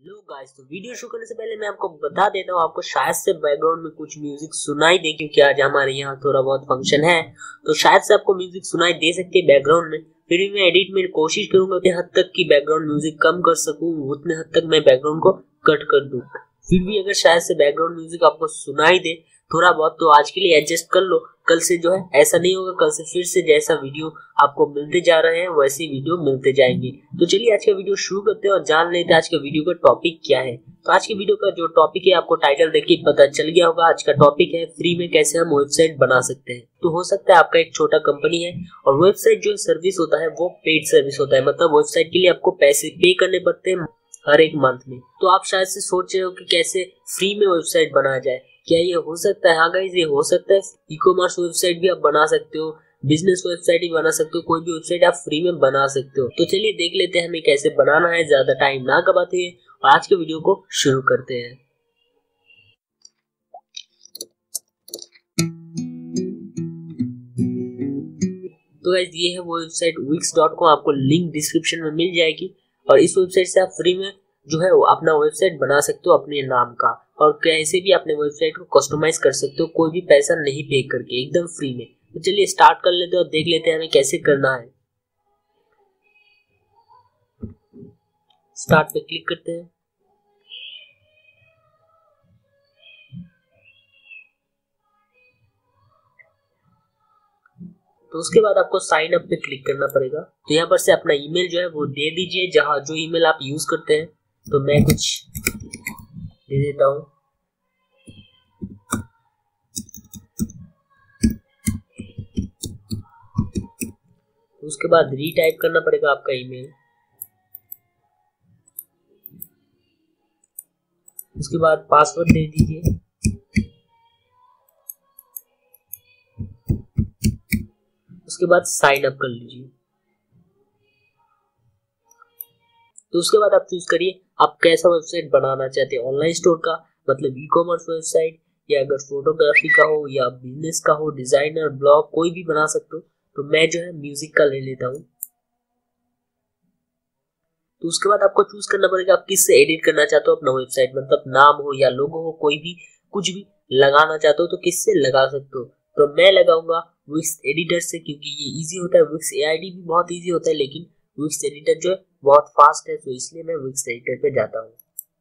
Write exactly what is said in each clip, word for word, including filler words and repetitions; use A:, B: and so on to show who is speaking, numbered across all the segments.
A: लो guys, तो video शुरू करने से पहले मैं आपको बता देता हूँ, आपको शायद से बैकग्राउंड में कुछ म्यूजिक सुनाई दे क्योंकि आज हमारे यहाँ थोड़ा बहुत फंक्शन है, तो शायद से आपको म्यूजिक सुनाई दे सकती है बैकग्राउंड में। फिर भी मैं एडिट में कोशिश करूंगा उतने हद तक की बैकग्राउंड म्यूजिक कम कर सकूं, उतने हद तक मैं बैकग्राउंड को कट कर दूं। फिर भी अगर शायद से बैकग्राउंड म्यूजिक आपको सुनाई दे थोड़ा बहुत, तो आज के लिए एडजस्ट कर लो। कल से जो है ऐसा नहीं होगा, कल से फिर से जैसा वीडियो आपको मिलते जा रहे हैं वैसे वीडियो मिलते जाएंगे। तो चलिए आज का वीडियो शुरू करते हैं और जान लेते हैं आज का वीडियो का टॉपिक क्या है। तो आज की वीडियो का जो टॉपिक है आपको टाइटल देख के पता चल गया होगा। आज का टॉपिक है फ्री में कैसे हम वेबसाइट बना सकते हैं। तो हो सकता है आपका एक छोटा कंपनी है और वेबसाइट जो सर्विस होता है वो पेड सर्विस होता है, मतलब वेबसाइट के लिए आपको पैसे पे करने पड़ते हैं हर एक मंथ में। तो आप शायद से सोच रहे हो कि कैसे फ्री में वेबसाइट बनाया जाए, क्या ये हो सकता है? हाँ गाइस, ये हो सकता है। ई कॉमर्स वेबसाइट भी आप बना सकते हो, बिजनेस वेबसाइट भी बना सकते हो, कोई भी वेबसाइट आप फ्री में बना सकते हो। तो चलिए देख लेते हैं हमें कैसे बनाना है, ज्यादा टाइम ना गवाते हुए और आज के वीडियो को शुरू करते हैं। तो गाइस, ये है वो वेबसाइट विक्स डॉट कॉम, आपको लिंक डिस्क्रिप्शन में मिल जाएगी और इस वेबसाइट से आप फ्री में जो है वो अपना वेबसाइट बना सकते हो अपने नाम का, और कैसे भी अपने वेबसाइट को कस्टमाइज कर सकते हो कोई भी पैसा नहीं पे करके, एकदम फ्री में। तो चलिए स्टार्ट कर लेते हैं और देख लेते हैं हमें कैसे करना है। स्टार्ट पे क्लिक करते हैं। तो उसके बाद आपको साइन अप पे क्लिक करना पड़ेगा। तो यहाँ पर से अपना ईमेल जो है वो दे दीजिए, जहाँ जो ईमेल आप यूज करते हैं। तो मैं कुछ दे देता हूँ। तो उसके बाद रीटाइप करना पड़ेगा आपका ईमेल। उसके बाद पासवर्ड दे दीजिए। उसके बाद साइन अप कर लीजिए। तो उसके बाद आप चूज करिए आप कैसा वेबसाइट बनाना चाहते हैं, ऑनलाइन स्टोर का मतलब ई कॉमर्स वेबसाइट, या अगर फोटोग्राफी का हो या बिजनेस का हो, डिजाइनर ब्लॉग कोई भी बना सकते हो। तो मैं जो है म्यूजिक का ले लेता हूँ। तो उसके बाद आपको चूज करना पड़ेगा आप किससे एडिट करना चाहते हो अपना वेबसाइट, मतलब नाम हो या लोगो हो, कोई भी कुछ भी लगाना चाहते हो तो किससे लगा सकते हो। तो मैं लगाऊंगा विक्स एडिटर से, क्योंकि ये इजी होता है। विक्स एआईडी भी बहुत इजी होता है, लेकिन विक्स एडिटर जो है बहुत फास्ट है, तो इसलिए मैं विक्स एडिटर पे जाता हूँ।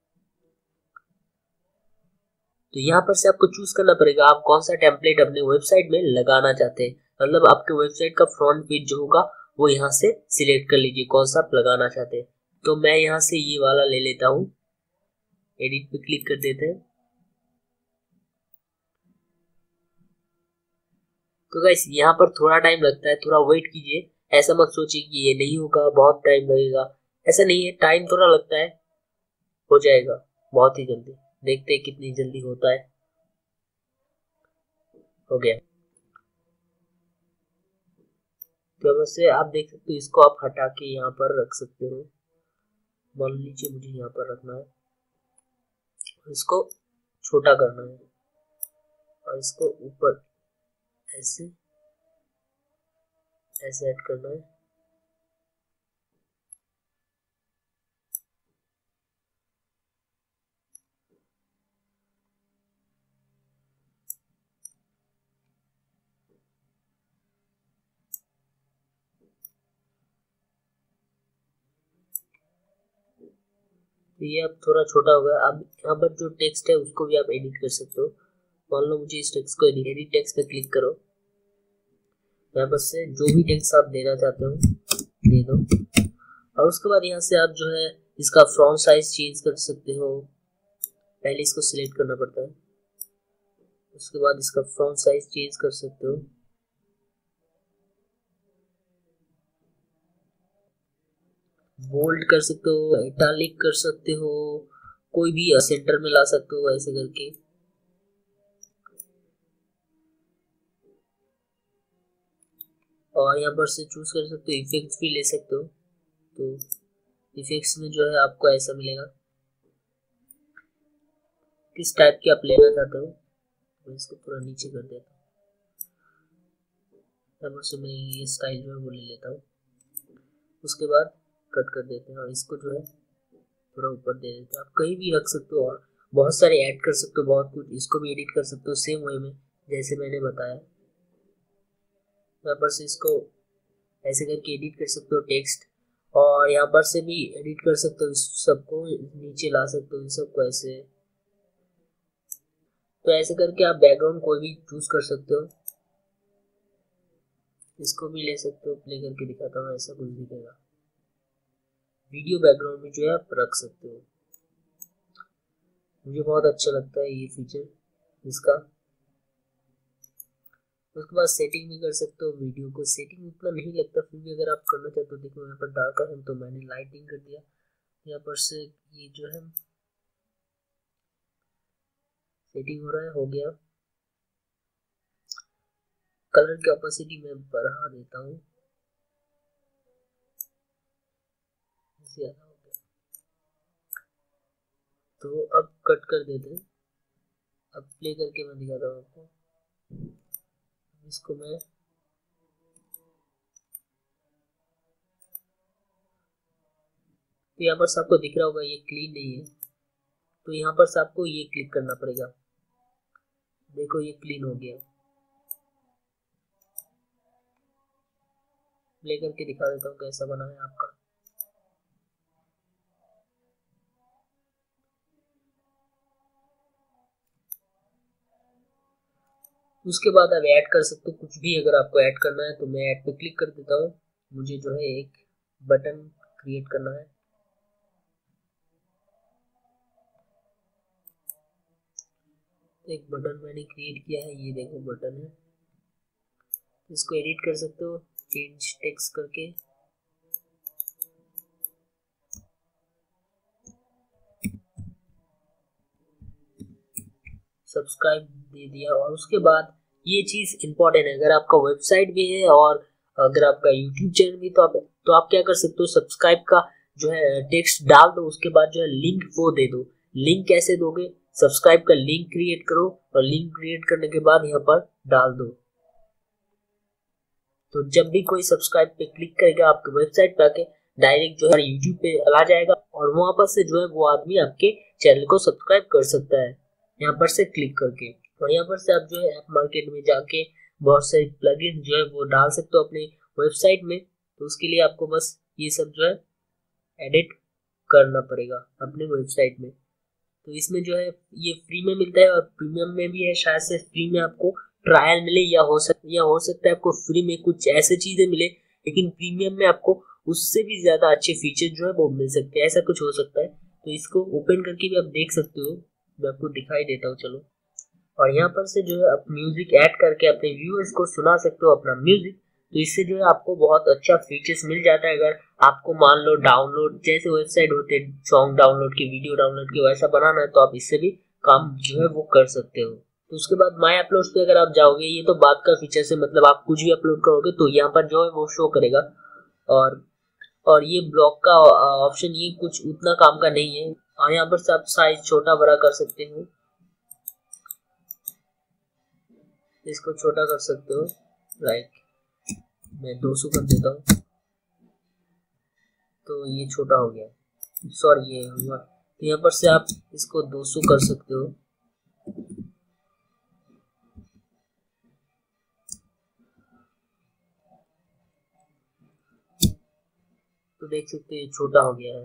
A: तो यहाँ पर से आपको चूज करना पड़ेगा आप कौन सा टेम्पलेट अपने वेबसाइट में लगाना चाहते हैं, मतलब आपके वेबसाइट का फ्रंट पेज जो होगा वो यहाँ से सिलेक्ट कर लीजिए कौन सा आप लगाना चाहते हैं। तो मैं यहाँ से ये वाला ले लेता हूँ। एडिट पे क्लिक कर देते हैं। तो गाइस यहाँ पर थोड़ा टाइम लगता है, थोड़ा वेट कीजिए। ऐसा मत सोचिए कि ये नहीं होगा, बहुत टाइम लगेगा, ऐसा नहीं है। टाइम थोड़ा लगता है, हो जाएगा बहुत ही जल्दी। देखते हैं कितनी जल्दी होता है। हो गया। तो वैसे आप देख सकते हो, इसको आप हटा के यहाँ पर रख सकते हो। मान लीजिए मुझे यहाँ पर रखना है, इसको छोटा करना है और इसको ऊपर ऐसे ऐसे ऐड करना है। तो ये अब थोड़ा छोटा हो गया। अब यहाँ पर जो टेक्स्ट है उसको भी आप एडिट कर सकते हो। मान लो मुझे इस टेक्स्ट को एडिट एडिट टेक्स्ट पे क्लिक करो। यहाँ पर से जो भी टेक्स्ट आप देना चाहते हो दे दो, और उसके बाद यहाँ से आप जो है इसका फ्रंट साइज चेंज कर सकते हो। पहले इसको सिलेक्ट करना पड़ता है, उसके बाद इसका फ्रंट साइज चेंज कर सकते हो। बोल्ड कर सकते हो, इटालिक कर सकते हो, कोई भी सेंटर में ला सकते हो ऐसे करके। और यहाँ पर से चूज कर सकते हो, इफेक्ट्स भी ले सकते हो। तो इफेक्ट्स में जो है आपको ऐसा मिलेगा, किस टाइप की आप लेना चाहते हो। तो इसको थोड़ा नीचे कर देता हूँ। यहाँ पर से मैं ये स्टाइल जो है वो ले लेता हूँ। उसके बाद कट कर देते हैं और इसको जो है पूरा ऊपर दे देते हो। आप कहीं भी रख सकते हो और बहुत सारे ऐड कर सकते हो, बहुत कुछ। इसको भी एडिट कर सकते हो सेम वे में जैसे मैंने बताया। यहाँ पर से इसको ऐसे करके एडिट कर सकते हो टेक्स्ट, और यहाँ पर से भी एडिट कर सकते हो, इस सबको नीचे ला सकते हो, इन सबको ऐसे। तो ऐसे करके आप बैकग्राउंड कोई भी चूज कर सकते हो। इसको भी ले सकते हो, प्ले करके दिखाता हूँ, ऐसा कुछ दिखेगा। वीडियो बैकग्राउंड में जो है आप रख सकते हो। मुझे बहुत अच्छा लगता है ये फीचर इसका। उसके बाद सेटिंग भी कर सकते हो। वीडियो को सेटिंग उतना नहीं लगता, फिर भी अगर आप करना चाहते हो, देखो यहाँ पर डार्कर है तो मैंने लाइटिंग कर दिया। यहाँ पर से ये जो है सेटिंग हो रहा है, हो गया। कलर की ऑपेसिटी मैं बढ़ा देता हूँ, ज्यादा हो गया तो अब कट कर देते हैं। अब प्ले करके मैं दिखाता हूँ आपको। इसको मैं तो यहाँ पर से आपको दिख रहा होगा ये क्लीन नहीं है, तो यहाँ पर से आपको ये क्लिक करना पड़ेगा। देखो ये क्लीन हो गया। प्ले करके दिखा देता हूँ कैसा बना है आपका। उसके बाद आप ऐड कर सकते हो कुछ भी। अगर आपको ऐड करना है तो मैं ऐड पे क्लिक कर देता हूँ। मुझे जो है एक बटन क्रिएट करना है। एक बटन मैंने क्रिएट किया है, ये देखो बटन है। इसको एडिट कर सकते हो चेंज टेक्स्ट करके। सब्सक्राइब दे दिया। और उसके बाद ये चीज इंपॉर्टेंट है, अगर आपका वेबसाइट भी है और अगर आपका यूट्यूब चैनल भी, तो आप तो आप क्या कर सकते हो, सब्सक्राइब का जो है टेक्स्ट डाल दो, उसके बाद जो है लिंक वो दे दो। लिंक कैसे दोगे, सब्सक्राइब का लिंक क्रिएट करो और लिंक क्रिएट करने के बाद यहाँ पर डाल दो। तो जब भी कोई सब्सक्राइब पे क्लिक करेगा आपके वेबसाइट पे आके, डायरेक्ट जो है यूट्यूब पे चला जाएगा और वहां पर से जो है वो आदमी आपके चैनल को सब्सक्राइब कर सकता है यहाँ पर से क्लिक करके। और यहाँ पर से आप जो है ऐप मार्केट में जाके बहुत सारे प्लगइन जो है वो डाल सकते हो अपने वेबसाइट में। तो उसके लिए आपको बस ये सब जो है एडिट करना पड़ेगा अपने वेबसाइट में। तो इसमें जो है ये फ्री में मिलता है और प्रीमियम में भी है। शायद से फ्री में आपको ट्रायल मिले, या हो सकता या हो सकता है आपको फ्री में कुछ ऐसे चीजें मिले, लेकिन प्रीमियम में आपको उससे भी ज्यादा अच्छे फीचर जो है वो मिल सकते हैं, ऐसा कुछ हो सकता है। तो इसको ओपन करके भी आप देख सकते हो, मैं आपको दिखाई देता हूँ चलो। और यहाँ पर से जो है आप म्यूजिक ऐड करके अपने व्यूअर्स को सुना सकते हो अपना म्यूजिक। तो इससे जो है आपको बहुत अच्छा फीचर्स मिल जाता है। अगर आपको मान लो डाउनलोड, जैसे वेबसाइट होते हैं सॉन्ग डाउनलोड की, वीडियो डाउनलोड की, वैसा बनाना है तो आप इससे भी काम जो है वो कर सकते हो। तो उसके बाद माय अपलोड्स पे अगर आप जाओगे, ये तो बात का फीचर है, मतलब आप कुछ भी अपलोड करोगे तो यहाँ पर जो है वो शो करेगा। और और ये ब्लॉक का ऑप्शन ये कुछ उतना काम का नहीं है। और यहाँ पर से आप साइज छोटा बड़ा कर सकते हो, इसको छोटा कर सकते हो। लाइक मैं दो सौ कर देता हूँ तो ये छोटा हो गया, सॉरी ये हुआ। तो यहाँ पर से आप इसको दो सौ कर सकते हो। तो देख सकते हो ये छोटा हो गया है।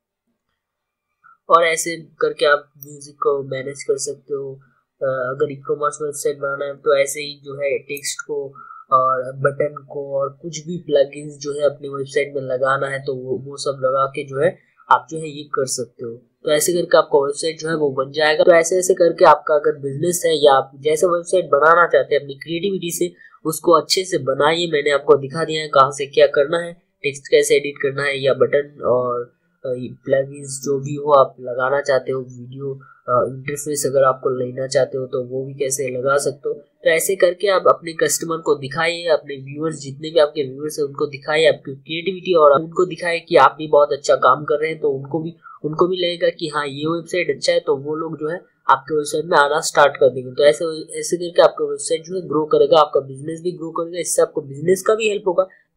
A: और ऐसे करके आप म्यूजिक को मैनेज कर सकते हो। अगर ई कॉमर्स वेबसाइट बनाना है तो ऐसे ही जो है टेक्स्ट को और बटन को और कुछ भी प्लगइन्स जो है अपनी वेबसाइट में लगाना है तो वो वो सब लगा के जो है आप जो है ये कर सकते हो। तो ऐसे करके आपका वेबसाइट जो है वो बन जाएगा। तो ऐसे ऐसे करके आपका अगर बिजनेस है या आप जैसे वेबसाइट बनाना चाहते हैं अपनी क्रिएटिविटी से, उसको अच्छे से बनाइए। मैंने आपको दिखा दिया है कहाँ से क्या करना है, टेक्स्ट कैसे एडिट करना है, या बटन और प्लगइन्स जो भी हो आप लगाना चाहते हो, वीडियो इंटरफेस अगर आपको लेना चाहते हो तो वो भी कैसे लगा सकते हो। तो ऐसे करके आप अपने कस्टमर को दिखाइए, अपने व्यूअर्स जितने भी आपके व्यूअर्स हैं उनको दिखाइए आपकी क्रिएटिविटी, और उनको दिखाइए कि आप भी बहुत अच्छा काम कर रहे हैं। तो उनको भी उनको भी लगेगा कि हाँ ये वेबसाइट अच्छा है, तो वो लोग जो है आपके वेबसाइट में आना स्टार्ट कर देंगे। तो ऐसे ऐसे करके आपका वेबसाइट जो है ग्रो करेगा, आपका बिजनेस भी ग्रो करेगा। इससे आपको बिजनेस का भी हेल्प होगा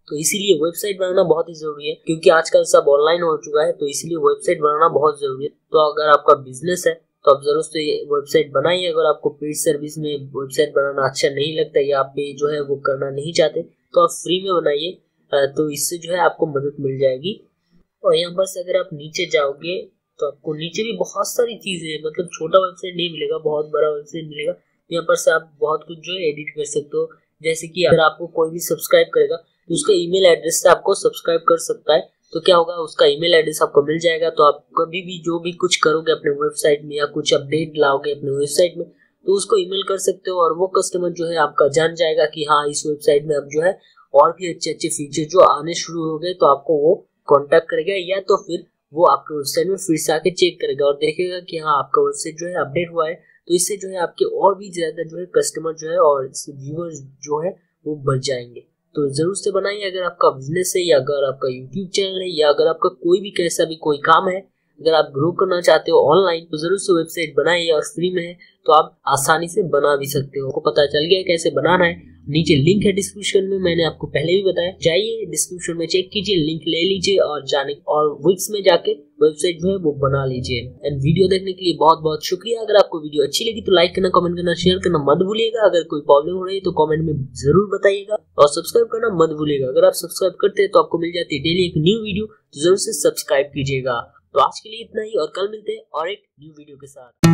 A: तो इसीलिए वेबसाइट बनाना बहुत ही जरूरी है, क्योंकि आजकल सब ऑनलाइन हो चुका है, तो इसीलिए वेबसाइट बनाना बहुत जरूरी है। तो अगर आपका बिजनेस है तो आप जरूर से वेबसाइट बनाइए। अगर आपको पेड सर्विस में वेबसाइट बनाना अच्छा नहीं लगता या आप पे जो है वो करना नहीं चाहते तो आप फ्री में बनाइए, तो इससे जो है आपको मदद मिल जाएगी। और यहाँ पर से अगर आप नीचे जाओगे तो आपको नीचे भी बहुत सारी चीजें हैं, मतलब छोटा वेबसाइट नहीं मिलेगा, बहुत बड़ा वेबसाइट मिलेगा। यहाँ पर से आप बहुत कुछ जो है एडिट कर सकते हो, जैसे कि अगर आपको कोई भी सब्सक्राइब करेगा तो उसका ईमेल एड्रेस से आपको सब्सक्राइब कर सकता है। तो क्या होगा, उसका ईमेल एड्रेस आपको मिल जाएगा, तो आप कभी भी जो भी कुछ करोगे अपने वेबसाइट में या कुछ अपडेट लाओगे अपने वेबसाइट में तो उसको ईमेल कर सकते हो, और वो कस्टमर जो है आपका जान जाएगा कि हाँ इस वेबसाइट में अब जो है और भी अच्छे अच्छे फीचर जो आने शुरू हो गए, तो आपको वो कॉन्टेक्ट करेगा, या तो फिर वो आपके वेबसाइट में फिर से आके चेक करेगा और देखेगा कि हाँ आपका वेबसाइट जो है अपडेट हुआ है। तो इससे जो है आपके और भी ज्यादा जो है कस्टमर जो है और व्यूअर्स जो है वो बढ़ जाएंगे। तो जरूर से बनाइए। अगर आपका बिजनेस है या अगर आपका यूट्यूब चैनल है या अगर आपका कोई भी कैसा भी कोई काम है, अगर आप ग्रो करना चाहते हो ऑनलाइन तो जरूर से वेबसाइट बनाइए, और फ्री में है तो आप आसानी से बना भी सकते हो। आपको पता चल गया कैसे बनाना है, नीचे लिंक है डिस्क्रिप्शन में, मैंने आपको पहले भी बताया, जाइए डिस्क्रिप्शन में चेक कीजिए, लिंक ले लीजिए और जाने और विक्स में जाके वेबसाइट जो है वो बना लीजिए। एंड वीडियो देखने के लिए बहुत बहुत शुक्रिया। अगर आपको वीडियो अच्छी लगी तो लाइक करना, कमेंट करना, शेयर करना मत भूलिएगा। अगर कोई प्रॉब्लम हो रही है तो कमेंट में जरूर बताइएगा, और सब्सक्राइब करना मत भूलिएगा। अगर आप सब्सक्राइब करते हैं तो आपको मिल जाती है डेली एक न्यू वीडियो, तो जरूर से सब्सक्राइब कीजिएगा। तो आज के लिए इतना ही, और कल मिलते हैं और एक न्यू वीडियो के साथ।